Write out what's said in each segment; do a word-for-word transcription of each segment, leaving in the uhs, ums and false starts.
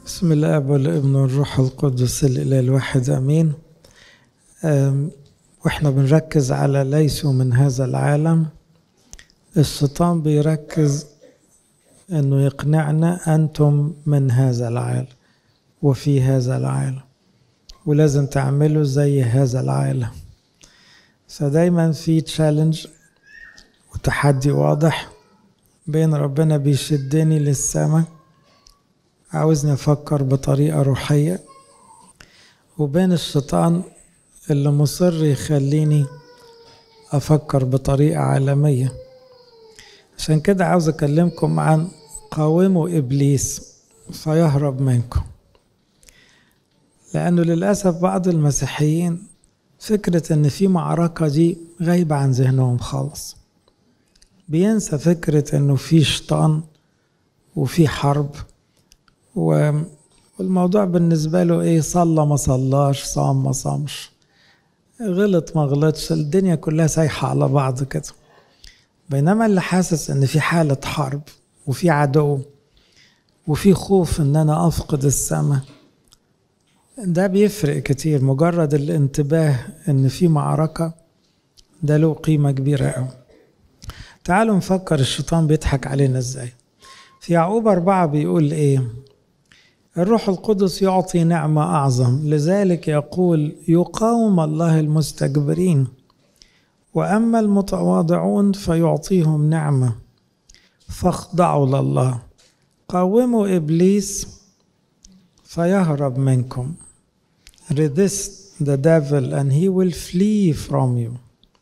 بسم الله والابن والروح القدس الإله الواحد أمين. وإحنا بنركز على ليسوا من هذا العالم. الشيطان بيركز أنه يقنعنا أنتم من هذا العالم وفي هذا العالم ولازم تعملوا زي هذا العالم. فدايما في تشالنج وتحدي واضح بين ربنا بيشدني للسماء، عاوزني أفكر بطريقة روحية، وبين الشيطان اللي مصر يخليني أفكر بطريقة عالمية. عشان كده عاوز أكلمكم عن قاوموا إبليس فيهرب منكم، لأنه للأسف بعض المسيحيين فكرة أن في معركة دي غايبة عن ذهنهم خالص. بينسى فكرة أنه في شيطان وفي حرب، والموضوع بالنسبة له إيه؟ صلى ما صلاش، صام ما صامش، غلط ما غلطش، الدنيا كلها سايحة على بعض كده. بينما اللي حاسس أن في حالة حرب وفي عدو وفي خوف أن أنا أفقد السماء، ده بيفرق كتير. مجرد الانتباه أن في معركة ده له قيمة كبيرة أوي. تعالوا نفكر الشيطان بيضحك علينا إزاي. في يعقوب أربعة بيقول إيه؟ الروح القدس يعطي نعمة أعظم، لذلك يقول يقاوم الله المستكبرين وأما المتواضعون فيعطيهم نعمة. فاخضعوا لله، قاوموا إبليس فيهرب منكم. Resist the devil and he will flee from you.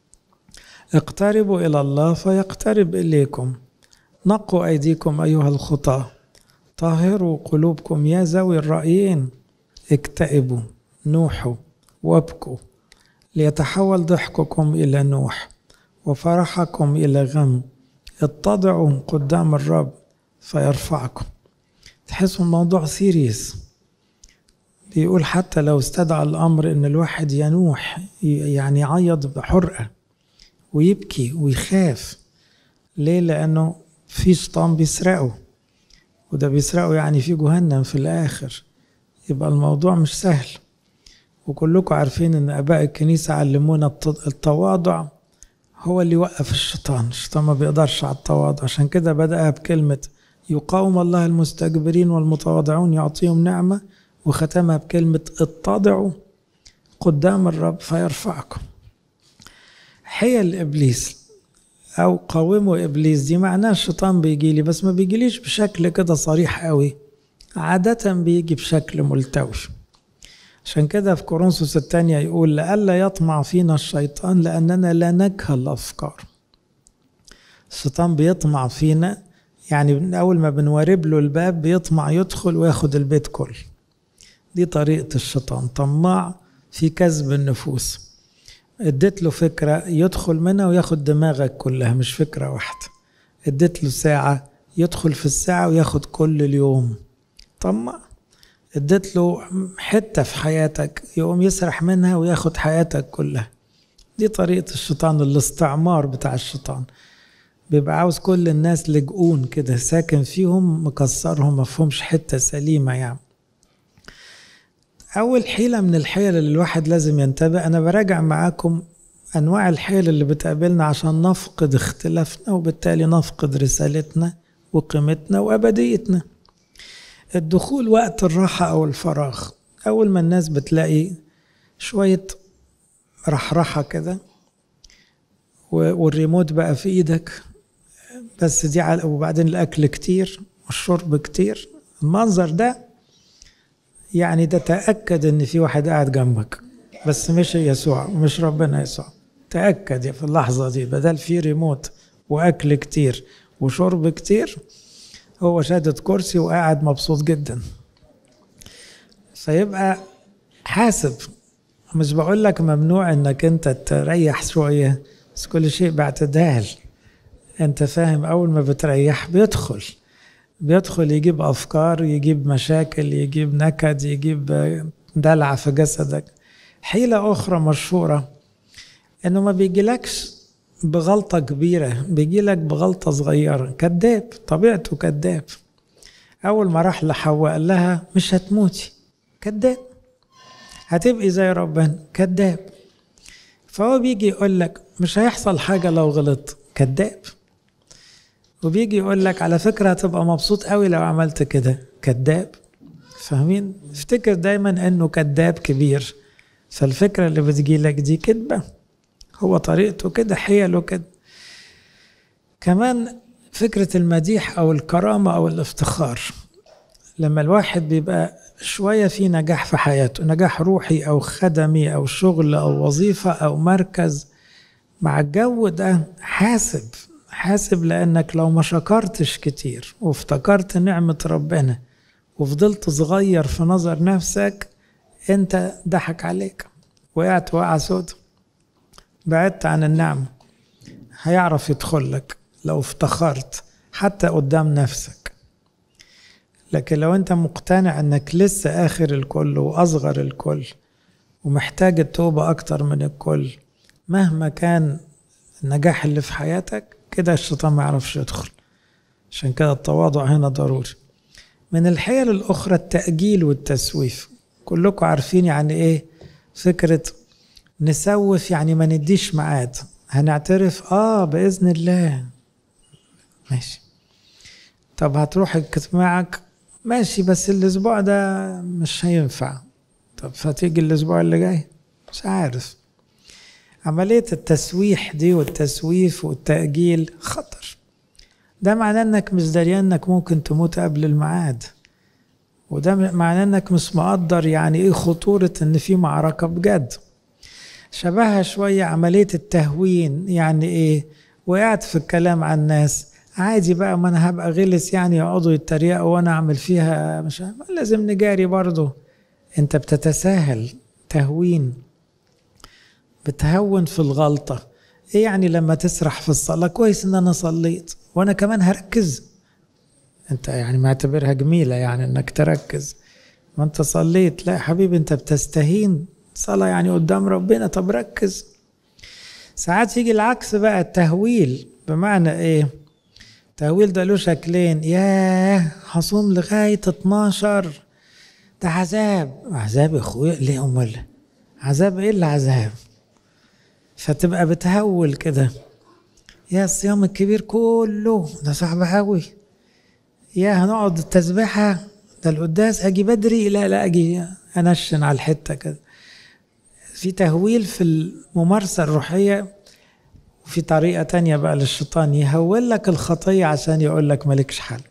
اقتربوا إلى الله فيقترب إليكم. نقوا أيديكم أيها الخطاة، طهروا قلوبكم يا ذوي الرأيين. اكتئبوا، نوحوا وابكوا، ليتحول ضحككم إلى نوح وفرحكم إلى غم. اتضعوا قدام الرب فيرفعكم. تحسوا الموضوع سيريس. بيقول حتى لو استدعى الأمر إن الواحد ينوح، يعني يعيط بحرقة ويبكي ويخاف. ليه؟ لأنه في شيطان بيسرقه، وده بيسرقه يعني في جهنم في الآخر. يبقى الموضوع مش سهل. وكلكم عارفين ان اباء الكنيسة علمونا التواضع هو اللي يوقف الشيطان. الشيطان ما بيقدرش على التواضع. عشان كده بدأها بكلمة يقاوم الله المستكبرين والمتواضعون يعطيهم نعمة، وختمها بكلمة اتضعوا قدام الرب فيرفعكم. حيل إبليس أو قاوموا إبليس دي معناه الشيطان بيجيلي، بس ما بيجيليش بشكل كده صريح قوي، عادة بيجي بشكل ملتوي. عشان كده في كورنثوس الثانية يقول لئلا يطمع فينا الشيطان لأننا لا نكهل الأفكار. الشيطان بيطمع فينا، يعني من أول ما بنوارب له الباب بيطمع يدخل وياخد البيت كله. دي طريقة الشيطان، طماع في كسب النفوس. اديت له فكرة يدخل منها وياخد دماغك كلها، مش فكرة واحدة. اديت له ساعة يدخل في الساعة وياخد كل اليوم. طمع. اديت له حتة في حياتك يقوم يسرح منها وياخد حياتك كلها. دي طريقة الشيطان، الاستعمار بتاع الشيطان. بيبقى عاوز كل الناس لجؤون كده، ساكن فيهم مكسرهم، مفهومش حتة سليمة يعني. أول حيلة من الحيل اللي الواحد لازم ينتبه، أنا براجع معاكم أنواع الحيل اللي بتقابلنا عشان نفقد اختلافنا وبالتالي نفقد رسالتنا وقيمتنا وأبديتنا. الدخول وقت الراحة أو الفراغ. أول ما الناس بتلاقي شوية رحرحة كده والريموت بقى في إيدك بس دي على، وبعدين الأكل كتير والشرب كتير، المنظر ده يعني ده تأكد إن في واحد قاعد جنبك، بس مش يسوع، مش ربنا يسوع. تأكد في اللحظة دي بدل في ريموت وأكل كتير وشرب كتير، هو شادد كرسي وقاعد مبسوط جدا. فيبقى حاسب. مش بقول لك ممنوع انك انت تريح شوية، بس كل شيء باعتدال. انت فاهم؟ اول ما بتريح بيدخل بيدخل يجيب افكار، يجيب مشاكل، يجيب نكد، يجيب دلع في جسدك. حيلة اخرى مشهورة انه ما بيجيلكش بغلطة كبيرة، بيجيلك بغلطة صغيرة. كذاب، طبيعته كذاب. أول ما راح لحواء قال لها مش هتموتي، كذاب. هتبقي زي ربنا، كذاب. فهو بيجي يقول لك مش هيحصل حاجة لو غلط، كذاب. وبيجي يقول لك على فكرة هتبقى مبسوط قوي لو عملت كده، كذاب. فاهمين؟ افتكر دايما انه كذاب كبير. فالفكرة اللي بتجي لك دي كذبة، هو طريقته كده، حيله كده. كمان فكرة المديح او الكرامة او الافتخار، لما الواحد بيبقى شوية في نجاح في حياته، نجاح روحي او خدمي او شغل او وظيفة او مركز، مع الجو ده حاسب حاسب، لأنك لو ما شكرتش كتير وافتكرت نعمة ربنا وفضلت صغير في نظر نفسك، انت ضحك عليك، وقعت وقع سود، بعدت عن النعمة. هيعرف يدخل لك لو افتخرت حتى قدام نفسك. لكن لو انت مقتنع انك لسه آخر الكل وأصغر الكل ومحتاج التوبة أكتر من الكل، مهما كان النجاح اللي في حياتك، كده الشيطان ما يعرفش يدخل. عشان كده التواضع هنا ضروري. من الحيل الأخرى التأجيل والتسويف. كلكم عارفين يعني إيه فكرة نسوف، يعني ما نديش ميعاد. هنعترف آه بإذن الله، ماشي. طب هتروح اجتماعك، ماشي، بس الأسبوع ده مش هينفع. طب فتيجي الأسبوع اللي جاي، مش عارف. عملية التسويح دي والتسويف والتأجيل خطر. ده معناه انك مش دريان انك ممكن تموت قبل الميعاد، وده معناه انك مش مقدر يعني ايه خطورة ان في معركة بجد. شبهها شوية عملية التهوين. يعني ايه؟ وقعت في الكلام عن الناس عادي بقى، ما انا هبقى غلس يعني، يقعدوا يتريقوا وانا اعمل فيها، مش لازم نجاري برضو. انت بتتساهل، تهوين، بتهون في الغلطة. ايه يعني لما تسرح في الصلاة، كويس ان انا صليت وانا كمان هركز. انت يعني معتبرها جميلة يعني انك تركز وانت صليت؟ لا يا حبيبي، انت بتستهين صلاة يعني قدام ربنا، طب ركز. ساعات يجي العكس بقى، التهويل. بمعنى ايه؟ التهويل ده له شكلين. ياه هصوم لغاية اتناشر، ده عذاب. عذاب يا اخويا؟ ليه امال عذاب؟ ايه اللي عذاب؟ فتبقى بتهول كده. يا الصيام الكبير كله ده صعب قوي. يا هنقعد التسبيحة، ده القداس اجي بدري، لا لا اجي انشن على الحتة كده. في تهويل في الممارسة الروحية. وفي طريقة تانية بقى للشيطان، يهول لك الخطية عشان يقول لك مالكش حل.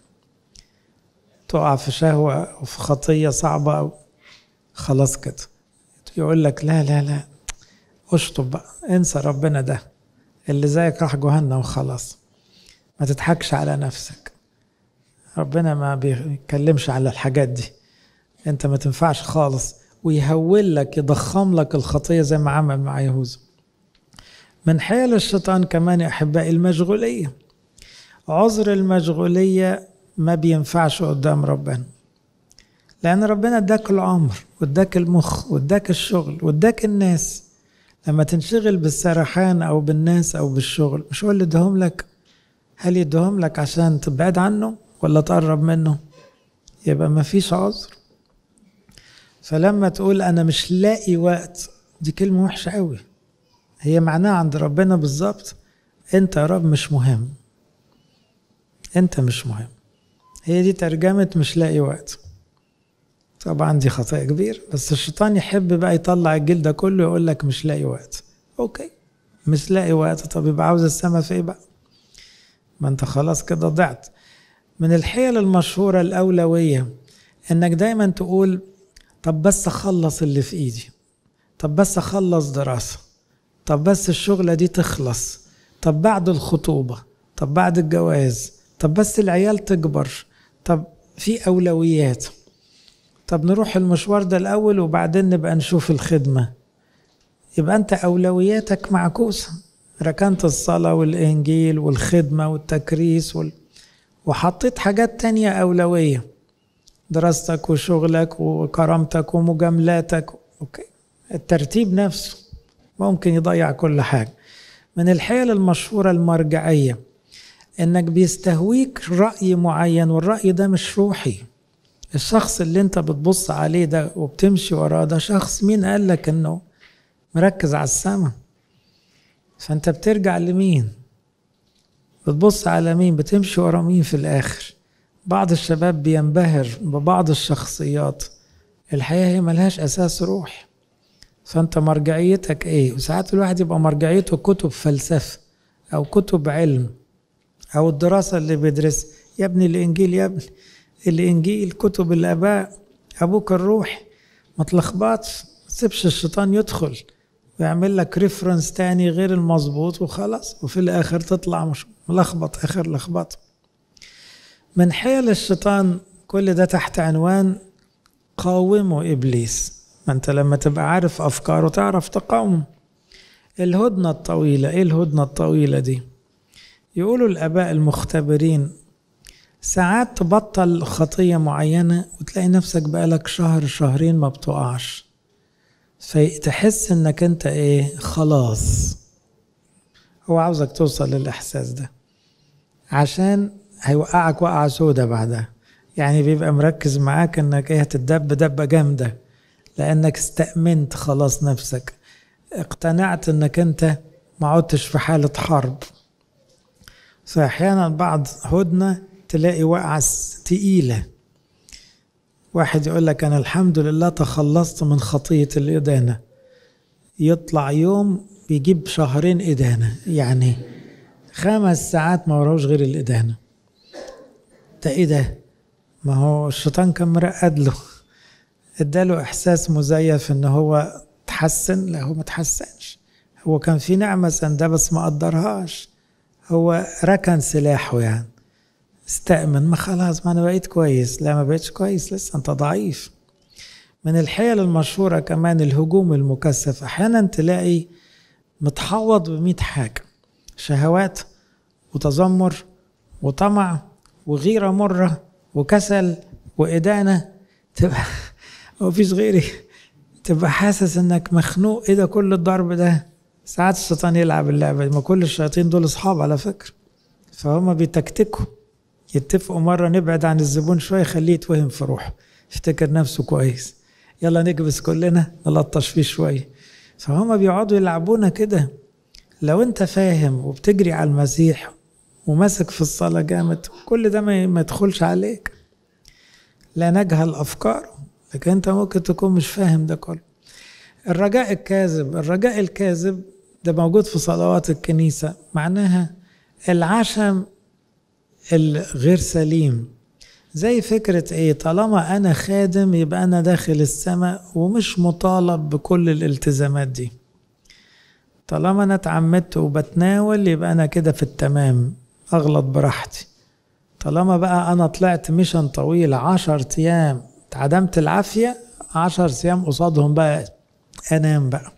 تقع في شهوة أو في خطية صعبة أو خلاص كده، يقول لك لا لا لا اشطب بقى، انسى ربنا، ده اللي زيك راح جهنم وخلاص. ما تضحكش على نفسك، ربنا ما بيتكلمش على الحاجات دي، انت ما تنفعش خالص. ويهول لك، يضخم لك الخطية زي ما عمل مع يهوذا. من حيل الشيطان كمان يا أحبائي المشغولية. عذر المشغولية ما بينفعش قدام ربنا، لأن ربنا اداك العمر واداك المخ واداك الشغل واداك الناس. لما تنشغل بالسرحان أو بالناس أو بالشغل، مش هو اللي ادهم لك؟ هل يدهم لك عشان تبعد عنه ولا تقرب منه؟ يبقى ما فيش عذر. فلما تقول أنا مش لاقي وقت، دي كلمة وحشة قوي. هي معناها عند ربنا بالظبط انت يا رب مش مهم، انت مش مهم. هي دي ترجمة مش لاقي وقت. طبعا دي خطأ كبير، بس الشيطان يحب بقى يطلع الجيل ده كله يقول لك مش لاقي وقت. اوكي مش لاقي وقت، طب يبقى عاوز السما في ايه بقى؟ ما انت خلاص كده ضعت. من الحيل المشهورة الأولوية، انك دايما تقول طب بس اخلص اللي في ايدي، طب بس اخلص دراسة، طب بس الشغلة دي تخلص، طب بعد الخطوبة، طب بعد الجواز، طب بس العيال تكبر، طب في أولويات، طب نروح المشوار ده الأول وبعدين نبقى نشوف الخدمة. يبقى أنت أولوياتك معكوسة، ركنت الصلاة والإنجيل والخدمة والتكريس وال... وحطيت حاجات تانية أولوية، دراستك وشغلك وكرامتك ومجاملاتك. أوكي. الترتيب نفسه ممكن يضيع كل حاجة. من الحيل المشهورة المرجعية، انك بيستهويك رأي معين، والرأي ده مش روحي. الشخص اللي انت بتبص عليه ده وبتمشي وراه ده شخص مين قال لك انه مركز على السماء؟ فانت بترجع لمين؟ بتبص على مين؟ بتمشي ورا مين في الاخر؟ بعض الشباب بينبهر ببعض الشخصيات، الحقيقة هي ملهاش اساس روح. فانت مرجعيتك ايه؟ وساعات الواحد يبقى مرجعيته كتب فلسفة او كتب علم او الدراسة اللي بيدرس. يا ابني الانجيل، يا ابني الانجيل كتب الاباء، ابوك الروح. ما تلخبطش، ما تسيبش الشيطان يدخل ويعمل لك ريفرنس تاني غير المظبوط وخلاص، وفي الاخر تطلع مش ملخبط اخر لخبطه. من حيل الشيطان كل ده تحت عنوان قاوموا ابليس. ما انت لما تبقى عارف افكاره تعرف تقاومه. الهدنة الطويلة، ايه الهدنة الطويلة دي؟ يقولوا الاباء المختبرين ساعات تبطل خطية معينة وتلاقي نفسك بقالك شهر شهرين ما بتقعش، فتحس انك انت ايه، خلاص. هو عاوزك توصل للاحساس ده عشان هيوقعك وقعة سودة بعدها. يعني بيبقى مركز معاك انك ايه، هتدب دبة جامدة لانك استأمنت خلاص نفسك، اقتنعت انك انت ما عدتش في حالة حرب. فاحيانا بعض هدنة تلاقي وقعة تقيلة. واحد يقول لك انا الحمد لله تخلصت من خطية الإدانة، يطلع يوم بيجيب شهرين إدانة، يعني خمس ساعات ما وراهوش غير الإدانة. ده ايه ده؟ ما هو الشيطان كان مرقد له، اداله احساس مزيف ان هو تحسن. لا، هو ما تحسنش، هو كان في نعمة سنده بس ما قدرهاش. هو ركن سلاحه، يعني استأمن، ما خلاص ما انا بقيت كويس. لا، ما بقيتش كويس، لسه انت ضعيف. من الحيل المشهورة كمان الهجوم المكثف. احيانا تلاقي متحوط بمئة حاجة، شهوات وتذمر وطمع وغيرة مرة وكسل وإدانة، تبقى مفيش غيري، تبقى حاسس انك مخنوق. ايه ده كل الضرب ده؟ ساعات الشيطان يلعب اللعبة دي. ما كل الشياطين دول اصحاب على فكرة، فهم بيتكتكوا، يتفقوا مرة نبعد عن الزبون شوية خليه يتوهم في روحه، يفتكر نفسه كويس، يلا نكبس كلنا نلطش فيه شوية. فهم بيقعدوا يلعبونا كده. لو انت فاهم وبتجري على المسيح وماسك في الصلاة جامد، كل ده ما يدخلش عليك. لا نجهل أفكاره، لكن انت ممكن تكون مش فاهم ده كله. الرجاء الكاذب، الرجاء الكاذب ده موجود في صلوات الكنيسة، معناها العشم الغير سليم. زي فكرة ايه، طالما انا خادم يبقى انا داخل السماء ومش مطالب بكل الالتزامات دي. طالما انا اتعمدت وبتناول يبقى انا كده في التمام، اغلط براحتي. طالما بقى انا طلعت ميشن طويل عشر ايام اتعدمت العافية، عشر ايام قصادهم بقى انام بقى،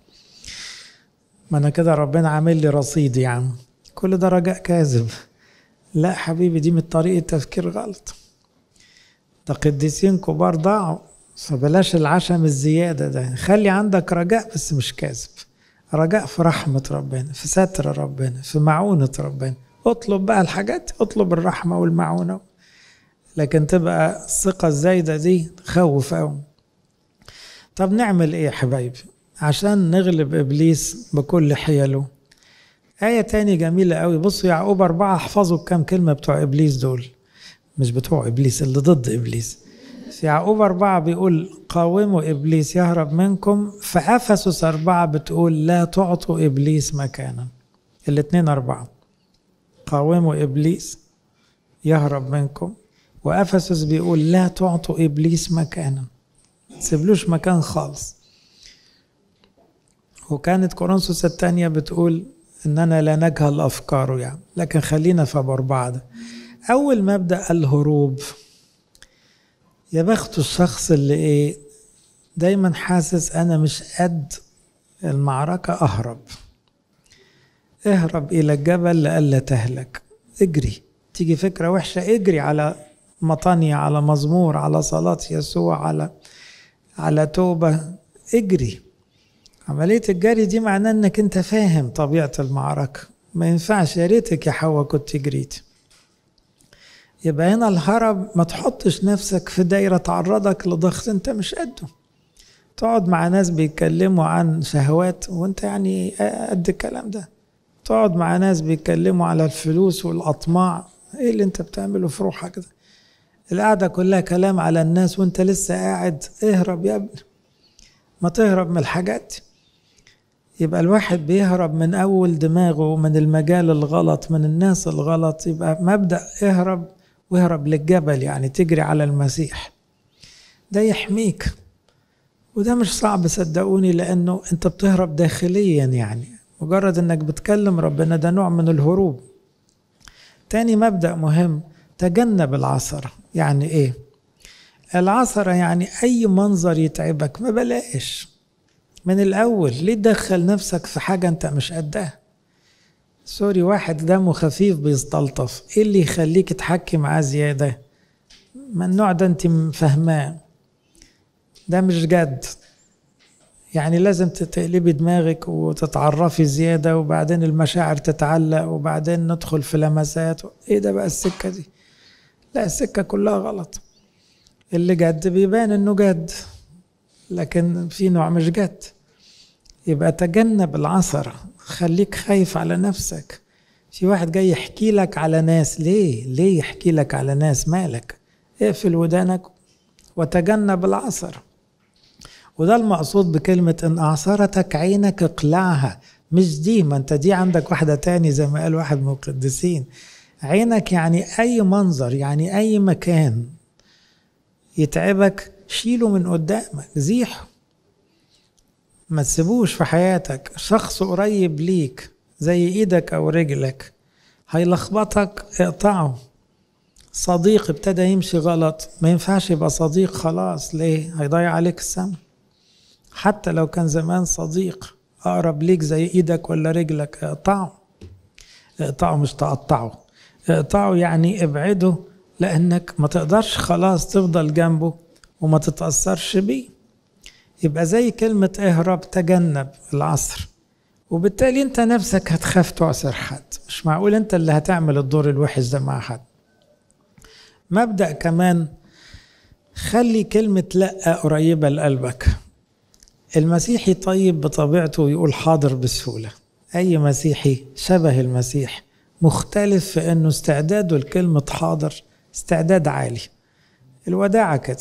ما انا كده ربنا عامل لي رصيد. يعني كل ده رجاء كاذب. لا حبيبي، دي من طريقة تفكير غلط. ده قديسين كبار ضاعوا. فبلاش العشم الزيادة ده، خلي عندك رجاء بس مش كاذب. رجاء في رحمة ربنا، في ستر ربنا، في معونة ربنا. اطلب بقى الحاجات، اطلب الرحمة والمعونة، لكن تبقى الثقة الزايدة دي تخوف أوي. طب نعمل ايه يا حبايبي عشان نغلب إبليس بكل حيله؟ آية تاني جميلة قوي. بصوا يعقوب أربعة، احفظوا كام كلمة بتوع إبليس دول، مش بتوع إبليس، اللي ضد إبليس. في يعقوب أربعة بيقول قاوموا إبليس يهرب منكم. في أفسس أربعة بتقول لا تعطوا إبليس مكانا. الاتنين أربعة، قاوموا إبليس يهرب منكم، وأفسس بيقول لا تعطوا إبليس مكانا، تسيبلوش مكان خالص. وكانت كورنثوس الثانية بتقول إننا لا نجهل أفكاره يعني. لكن خلينا في أربعة ده. أول مبدأ الهروب. يا بخت الشخص اللي إيه دايما حاسس أنا مش قد المعركة، أهرب. اهرب إلى الجبل لألا تهلك. اجري، تيجي فكرة وحشة اجري على مطانية، على مزمور، على صلاة يسوع، على على توبة، اجري. عملية الجري دي معناه انك انت فاهم طبيعة المعركة. ما ينفعش، يا ريتك يا حواء كنت جريت. يبقى هنا الهرب، ما تحطش نفسك في دايرة تعرضك لضغط انت مش قده. تقعد مع ناس بيتكلموا عن شهوات وانت يعني قد الكلام ده، تقعد مع ناس بيتكلموا على الفلوس والأطماع، ايه اللي انت بتعمله في روحك ده؟ القعدة كلها كلام على الناس وانت لسه قاعد. اهرب يا ابني، ما تهرب من الحاجات. يبقى الواحد بيهرب من أول دماغه، من المجال الغلط، من الناس الغلط. يبقى مبدأ اهرب، واهرب للجبل، يعني تجري على المسيح، ده يحميك. وده مش صعب صدقوني، لأنه أنت بتهرب داخليا، يعني مجرد أنك بتكلم ربنا ده نوع من الهروب. تاني مبدأ مهم، تجنب العثرة. يعني إيه العثرة؟ يعني أي منظر يتعبك ما بلاش من الأول. ليه تدخل نفسك في حاجة أنت مش قدها؟ سوري، واحد دمه خفيف بيستلطف، إيه اللي يخليك تحكي معاه زيادة؟ من النوع ده أنت فاهماه، ده مش جد. يعني لازم تقلبي دماغك وتتعرفي زيادة، وبعدين المشاعر تتعلق، وبعدين ندخل في لمسات. إيه ده بقى السكة دي؟ لا، السكة كلها غلط. اللي جد بيبان إنه جد، لكن في نوع مش جد. يبقى تجنب العثرة، خليك خايف على نفسك. في واحد جاي يحكي لك على ناس، ليه ليه يحكي لك على ناس؟ مالك؟ اقفل ودانك وتجنب العثرة. وده المقصود بكلمة إن أعثرتك عينك اقلعها. مش دي، ما انت دي عندك واحدة تاني زي ما قال واحد من القديسين. عينك يعني أي منظر، يعني أي مكان يتعبك شيله من قدامك، زيحه، ما تسيبوش في حياتك. شخص قريب ليك زي ايدك او رجلك هيلخبطك، اقطعه. صديق ابتدى يمشي غلط، ما ينفعش يبقى صديق خلاص. ليه؟ هيضيع عليك السما. حتى لو كان زمان صديق اقرب ليك زي ايدك ولا رجلك، اقطعه. اقطعه مش تقطعه، اقطعه يعني ابعده، لانك ما تقدرش خلاص تفضل جنبه وما تتأثرش بيه. يبقى زي كلمة اهرب، تجنب العثر. وبالتالي انت نفسك هتخاف تعثر حد، مش معقول انت اللي هتعمل الدور الوحش ده مع حد. مبدأ كمان، خلي كلمة لأ قريبة لقلبك. المسيحي طيب بطبيعته يقول حاضر بسهولة. أي مسيحي شبه المسيح مختلف في أنه استعداده لكلمة حاضر استعداد عالي. الوداعة كده،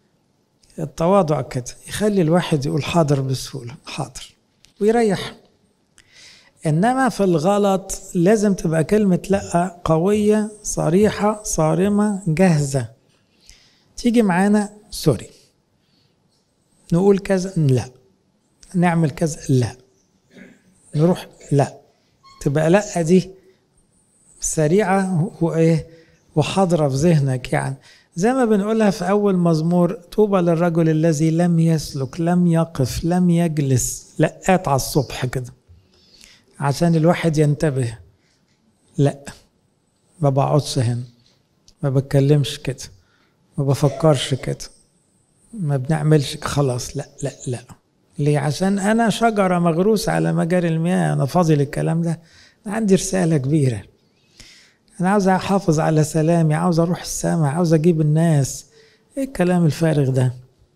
التواضع كده، يخلي الواحد يقول حاضر بسهولة، حاضر، ويريح. إنما في الغلط لازم تبقى كلمة لأ قوية صريحة صارمة جاهزة. تيجي معانا سوري، نقول كذا لا، نعمل كذا لا، نروح لا. تبقى لأ دي سريعة وإيه وحاضرة في ذهنك. يعني زي ما بنقولها في أول مزمور، طوبى للرجل الذي لم يسلك، لم يقف، لم يجلس. لقات على الصبح كده عشان الواحد ينتبه. لا، ما بقعدش هنا، ما بتكلمش كده، ما بفكرش كده، ما بنعملش خلاص. لا لا لا. ليه؟ عشان أنا شجرة مغروسة على مجاري المياه، أنا فاضي للكلام ده. أنا عندي رسالة كبيرة، أنا عاوز أحافظ على سلامي، عاوز أروح السماء، عاوز أجيب الناس. إيه الكلام الفارغ ده؟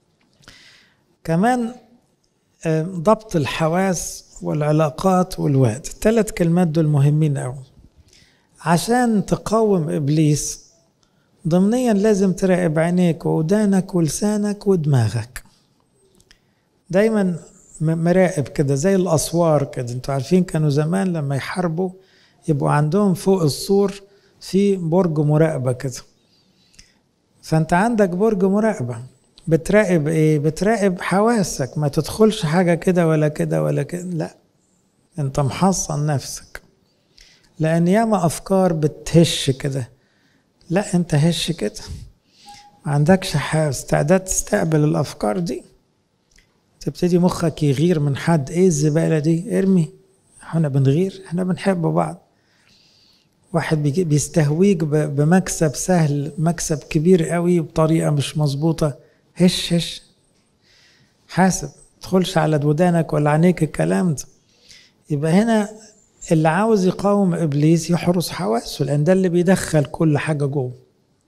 كمان ضبط الحواس والعلاقات والوقت. الثلاث كلمات دول مهمين أوي. عشان تقاوم إبليس ضمنيا لازم تراقب عينيك وودانك ولسانك ودماغك. دايما مراقب كده زي الأسوار كده. انتوا عارفين كانوا زمان لما يحاربوا يبقوا عندهم فوق السور في برج مراقبة كده. فانت عندك برج مراقبة، بتراقب ايه؟ بتراقب حواسك، ما تدخلش حاجة كده ولا كده ولا كده، لا، انت محصن نفسك. لان ياما افكار بتهش كده، لا انت هش كده، ما عندكش استعداد تستقبل الافكار دي. تبتدي مخك يغير من حد، ايه الزبالة دي؟ ارمي. احنا بنغير، احنا بنحب بعض. واحد بيستهويك بمكسب سهل، مكسب كبير قوي بطريقة مش مظبوطة، هش هش، حاسب، تدخلش على ودانك ولا عينيك الكلام ده. يبقى هنا اللي عاوز يقاوم إبليس يحرس حواسه، لأن ده اللي بيدخل كل حاجة جوه.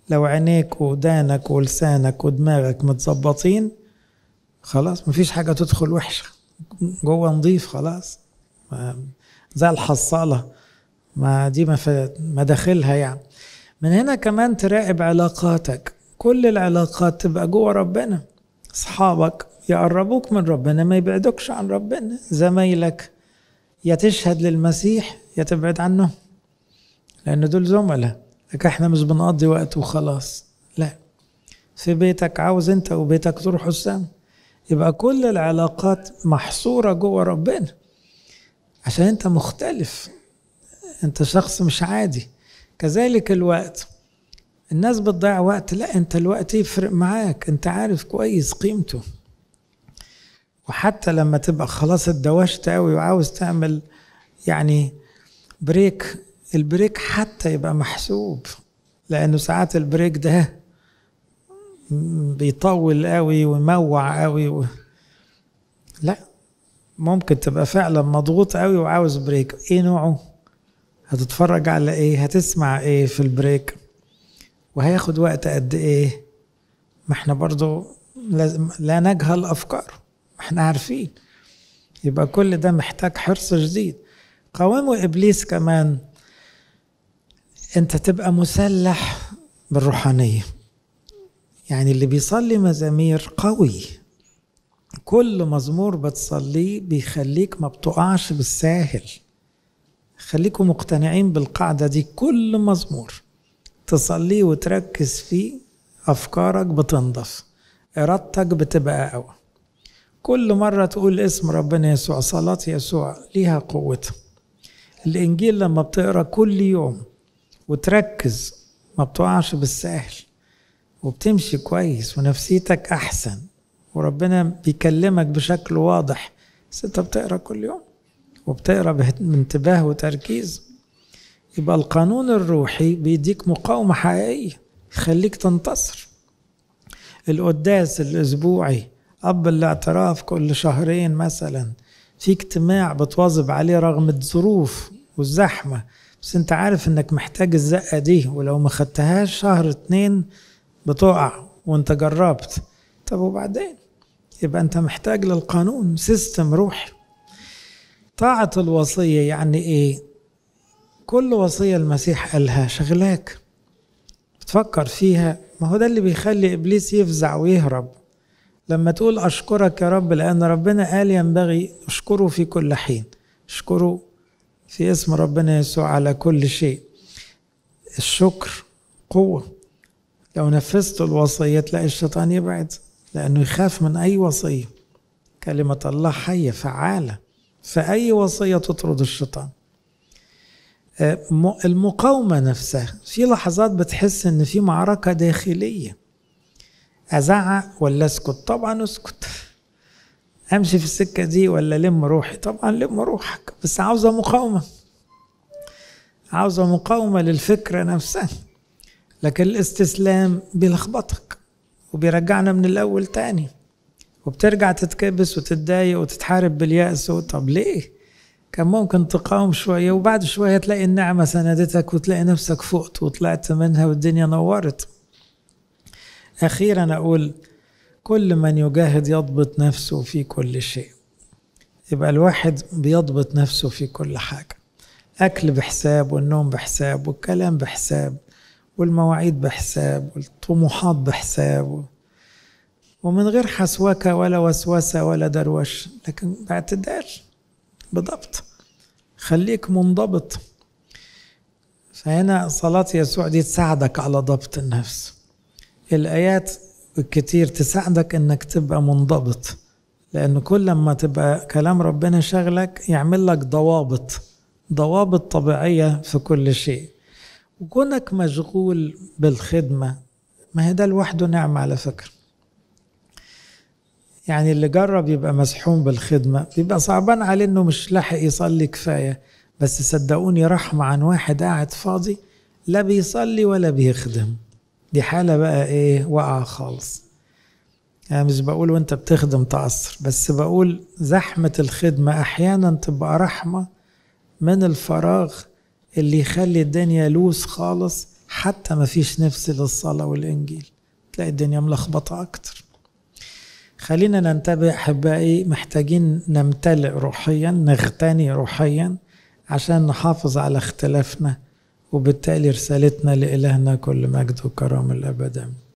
لو عينيك ودانك ولسانك ودماغك متظبطين خلاص مفيش حاجة تدخل وحشة، جوه نضيف خلاص، زي الحصالة ما دي مداخلها يعني. من هنا كمان تراقب علاقاتك، كل العلاقات تبقى جوه ربنا، اصحابك يقربوك من ربنا ما يبعدوكش عن ربنا، زمايلك يا تشهد للمسيح يا تبعد عنه، لأن دول زملاء، لكن احنا مش بنقضي وقت وخلاص، لا، في بيتك عاوز انت وبيتك تروحوا السما، يبقى كل العلاقات محصورة جوه ربنا، عشان انت مختلف، انت شخص مش عادي. كذلك الوقت، الناس بتضيع وقت، لا انت الوقت يفرق معاك، انت عارف كويس قيمته. وحتى لما تبقى خلاص اتدوشت قوي وعاوز تعمل يعني بريك، البريك حتى يبقى محسوب، لانه ساعات البريك ده بيطول قوي ويموع قوي و... لا، ممكن تبقى فعلا مضغوط قوي وعاوز بريك، ايه نوعه؟ هتتفرج على ايه؟ هتسمع ايه في البريك؟ وهياخد وقت قد ايه؟ ما احنا برضو لازم لا نجهل افكار، احنا عارفين. يبقى كل ده محتاج حرص جديد. قاوموا ابليس كمان، انت تبقى مسلح بالروحانية، يعني اللي بيصلي مزامير قوي، كل مزمور بتصليه بيخليك ما بتقعش بالساهل. خليكم مقتنعين بالقاعدة دي، كل مزمور تصليه وتركز فيه أفكارك بتنضف، إرادتك بتبقى قوي. كل مرة تقول اسم ربنا يسوع، صلاة يسوع ليها قوتها. الإنجيل لما بتقرأ كل يوم وتركز ما بتقعش بالساهل، وبتمشي كويس ونفسيتك أحسن، وربنا بيكلمك بشكل واضح، بس انت بتقرأ كل يوم وبتقرأ بانتباه وتركيز. يبقى القانون الروحي بيديك مقاومة حقيقية، يخليك تنتصر. القداس الأسبوعي، أب الاعتراف كل شهرين مثلا، في اجتماع بتواظب عليه رغم الظروف والزحمة، بس انت عارف انك محتاج الزقة دي، ولو ما خدتهاش شهر اتنين بتقع وانت جربت. طب وبعدين؟ يبقى انت محتاج للقانون، سيستم روحي. طاعة الوصية يعني ايه؟ كل وصية المسيح قالها شغلاك، بتفكر فيها، ما هو ده اللي بيخلي إبليس يفزع ويهرب. لما تقول أشكرك يا رب، لأن ربنا قال ينبغي أشكره في كل حين، أشكره في اسم ربنا يسوع على كل شيء. الشكر قوة، لو نفذت الوصية تلاقي الشيطان يبعد، لأنه يخاف من أي وصية. كلمة الله حية فعالة، فأي وصية تطرد الشيطان. المقاومة نفسها، في لحظات بتحس ان في معركة داخلية، ازعق ولا اسكت؟ طبعا اسكت. امشي في السكة دي ولا لم روحي؟ طبعا لم روحك، بس عاوزة مقاومة، عاوزة مقاومة للفكرة نفسها. لكن الاستسلام بيلخبطك وبيرجعنا من الاول تاني، وبترجع تتكبس وتتضايق وتتحارب باليأس. طب ليه؟ كان ممكن تقاوم شوية، وبعد شوية تلاقي النعمة سندتك وتلاقي نفسك فقت وطلعت منها والدنيا نورت. أخيرا أقول كل من يجاهد يضبط نفسه في كل شيء. يبقى الواحد بيضبط نفسه في كل حاجة، أكل بحساب، والنوم بحساب، والكلام بحساب، والمواعيد بحساب، والطموحات بحساب، ومن غير حسوكة ولا وسوسة ولا دروش، لكن باعتدال بضبط. خليك منضبط. فهنا صلاة يسوع دي تساعدك على ضبط النفس. الآيات الكتير تساعدك انك تبقى منضبط، لأن كل ما تبقى كلام ربنا شغلك يعمل لك ضوابط، ضوابط طبيعية في كل شيء. وكونك مشغول بالخدمة، ما هي ده لوحده نعمة على فكرة. يعني اللي جرب يبقى مسحوم بالخدمة بيبقى صعبان عليه انه مش لاحق يصلي كفاية، بس صدقوني رحمة عن واحد قاعد فاضي لا بيصلي ولا بيخدم، دي حالة بقى ايه، وقع خالص. يعني مش بقول وانت بتخدم تأثر، بس بقول زحمة الخدمة احيانا تبقى رحمة من الفراغ اللي يخلي الدنيا لوس خالص حتى ما فيش نفس للصلاة والإنجيل، تلاقي الدنيا ملخبطة أكتر. خلينا ننتبه أحبائي، محتاجين نمتلئ روحيا، نغتني روحيا عشان نحافظ على اختلافنا، وبالتالي رسالتنا لإلهنا كل مجد وكرامة الأبد.